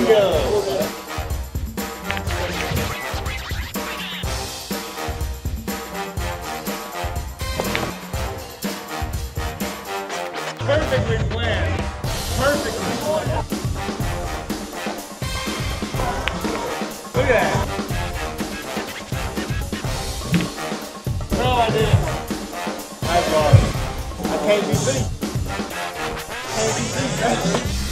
Bingo. Perfectly planned. Perfectly planned. Look at that. No, I didn't. I can't be beat. Can't be beat.